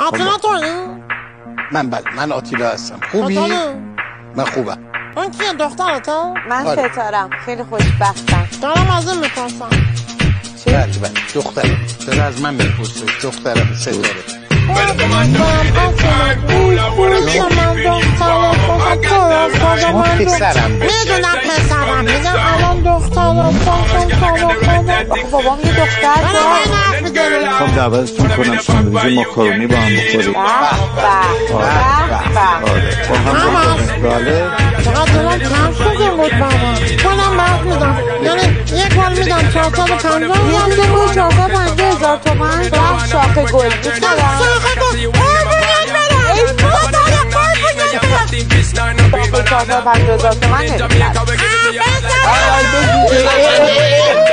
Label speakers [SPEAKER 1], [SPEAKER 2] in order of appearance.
[SPEAKER 1] آتیلا تویی؟
[SPEAKER 2] من آتیلا هستم. خوبی؟ من خوبم.
[SPEAKER 1] اون کیه دخترته؟
[SPEAKER 3] من ستارم. خیلی خوشبختم.
[SPEAKER 1] دارم از این میپرسم.
[SPEAKER 2] بله دخترم. داره از من میپرسه. دخترم ستاره. شما پسرم
[SPEAKER 1] میدونم پسرم میگم الان دخترم
[SPEAKER 3] بابام یه دختر داره.
[SPEAKER 4] خب دعوتتون کنم ساندویچ ماکارونی با هم بخوریم. با هم بخوریم. بله
[SPEAKER 1] چقدر دلم کم شده بود بابا. کنم برد میدم یعنی یک کل میدم 450
[SPEAKER 3] میدم 450,000 تومن. رفت شاخه گل میکنم.
[SPEAKER 1] شاخه گل قربونت برم.
[SPEAKER 3] ای بابا 450,000 تومن نمیدم.